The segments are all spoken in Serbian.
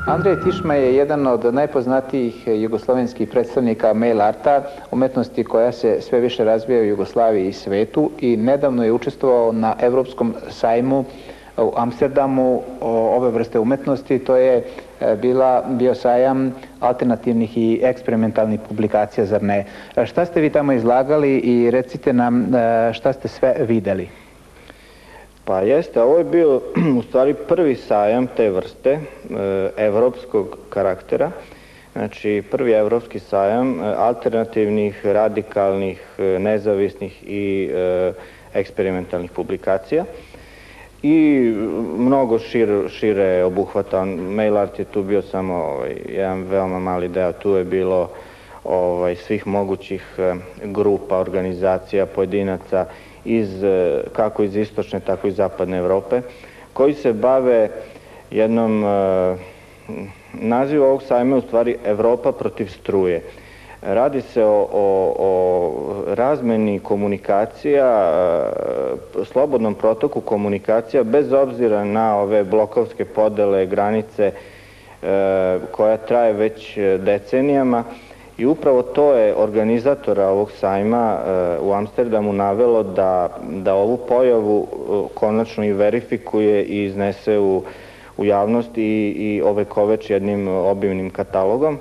Andrej Tišma je jedan od najpoznatijih jugoslovenskih predstavnika mail arta, umetnosti koja se sve više razvija u Jugoslaviji i svetu, i nedavno je učestvovao na Evropskom sajmu u Amsterdamu ove vrste umetnosti. To je bio sajam alternativnih i eksperimentalnih publikacija, zar ne? Šta ste vi tamo izlagali i recite nam šta ste sve videli? Pa jeste, ovo je bio u stvari prvi sajam te vrste, evropskog karaktera. Znači, prvi evropski sajam alternativnih, radikalnih, nezavisnih i eksperimentalnih publikacija. I mnogo šire obuhvatan. Mail art je tu bio samo jedan veoma mali deo. Tu je bilo svih mogućih grupa, organizacija, pojedinaca, kako iz istočne, tako i zapadne Evrope, koji se bave jednom, naziv ovog sajma je u stvari Evropa protiv struje. Radi se o razmeni komunikacija, slobodnom protoku komunikacija, bez obzira na ove blokovske podele, granice, koja traje već decenijama. I upravo to je organizatora ovog sajma u Amsterdamu navelo da ovu pojavu konačno i verifikuje i iznese u javnost i ovekoveči jednim obimnim katalogom.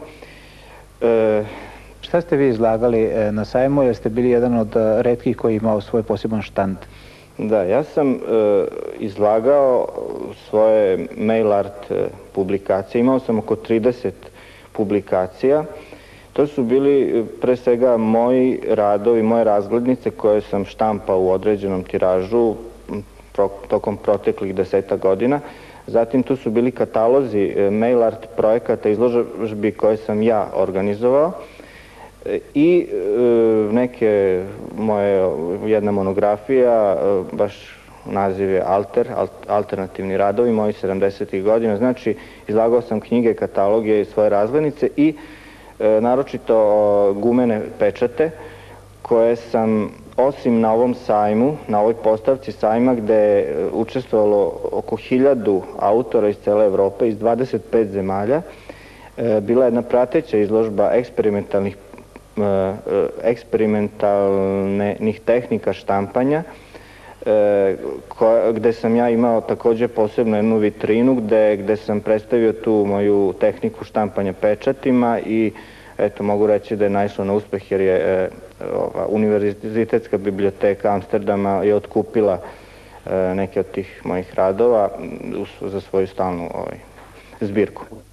Šta ste vi izlagali na sajmu, jer ste bili jedan od retkih koji imao svoj poseban štand? Da, ja sam izlagao svoje mail art publikacije. Imao sam oko 30 publikacija. To su bili pre svega moji radovi, moje razglednice koje sam štampao u određenom tiražu tokom proteklih 10 godina. Zatim tu su bili katalozi mail art projekata, izložbi koje sam ja organizovao i neke moje, jedna monografija, baš naziv je Alternativni radovi, moji 70. godina. Znači, izlagao sam knjige, kataloge i svoje razglednice i naročito gumene pečate koje sam, osim na ovom sajmu, na ovoj postavci sajma gde je učestvovalo oko 1000 autora iz cele Evrope, iz 25 zemalja, bila jedna prateća izložba eksperimentalnih tehnika štampanja, gde sam ja imao takođe posebno jednu vitrinu gde sam predstavio tu moju tehniku štampanja pečatima i eto, mogu reći da je naišlo na uspeh jer je Univerzitetska biblioteka Amsterdama je otkupila neke od tih mojih radova za svoju stalnu zbirku.